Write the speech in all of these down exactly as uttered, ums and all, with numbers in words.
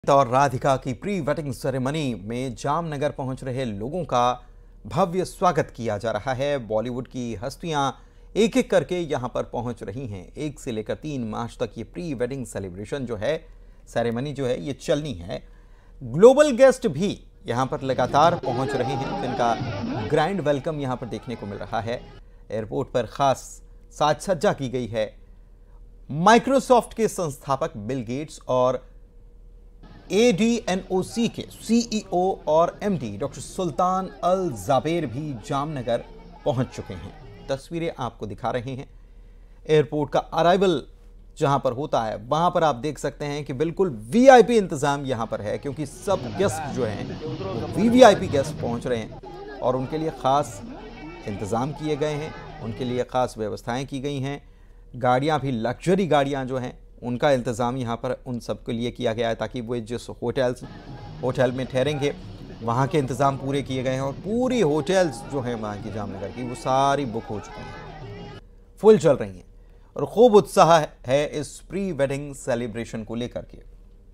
और राधिका की pre wedding ceremony में जामनगर पहुंच रहे लोगों का भव्य स्वागत किया जा रहा है। बॉलीवुड की हस्तियां एक एक करके यहां पर पहुंच रही हैं। एक से लेकर तीन मार्च तक ये प्री वेडिंग सेलिब्रेशन जो है, सेरेमनी जो है, ये चलनी है। ग्लोबल गेस्ट भी यहां पर लगातार पहुंच रहे हैं, जिनका ग्रैंड वेलकम यहां पर देखने को मिल रहा है। एयरपोर्ट पर खास साज सज्जा की गई है। माइक्रोसॉफ्ट के संस्थापक बिल गेट्स और ए डी एन ओ सी के सी ई ओ और M D doctor Sultan Al Jaber भी जामनगर पहुंच चुके हैं। तस्वीरें आपको दिखा रहे हैं। एयरपोर्ट का अराइवल जहां पर होता है, वहां पर आप देख सकते हैं कि बिल्कुल वी आई पी इंतजाम यहां पर है, क्योंकि सब गेस्ट जो हैं वो V V I P guest पहुंच रहे हैं और उनके लिए खास इंतजाम किए गए हैं, उनके लिए खास व्यवस्थाएं की गई हैं। गाड़ियां भी, लग्जरी गाड़ियां जो हैं, उनका इंतज़ाम यहाँ पर उन सब के लिए किया गया है, ताकि वो जिस होटल्स होटल में ठहरेंगे वहाँ के इंतज़ाम पूरे किए गए हैं। और पूरी होटल्स जो हैं वहाँ की जामनगर की, वो सारी बुक हो चुकी हैं, फुल चल रही हैं और खूब उत्साह है इस प्री वेडिंग सेलिब्रेशन को लेकर के।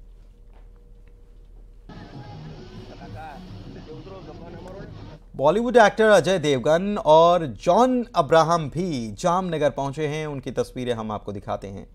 बॉलीवुड एक्टर अजय देवगन और जॉन अब्राहम भी जामनगर पहुंचे हैं। उनकी तस्वीरें हम आपको दिखाते हैं।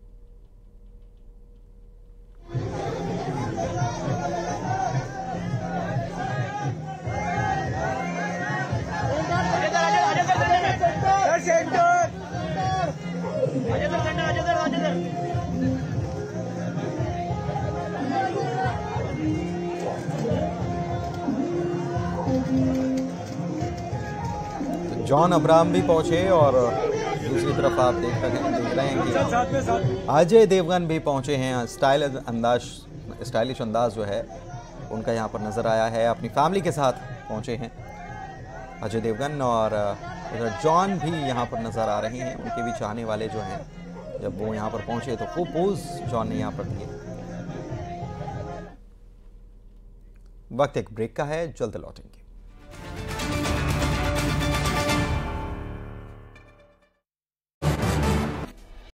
जॉन अब्राहम भी पहुंचे और दूसरी तरफ आप देख रहे हैं देख रहे हैं कि अजय देवगन भी पहुंचे हैं। स्टाइल अंदाज स्टाइलिश अंदाज जो है उनका यहां पर नज़र आया है। अपनी फैमिली के साथ पहुंचे हैं अजय देवगन और इधर जॉन भी यहां पर नज़र आ रहे हैं। उनके भी चाहने वाले जो हैं, जब वो यहां पर पहुंचे तो खूब पोज जॉन ने यहां पर दिए। वक्त एक ब्रेक का है, जल्द लौटेंगे।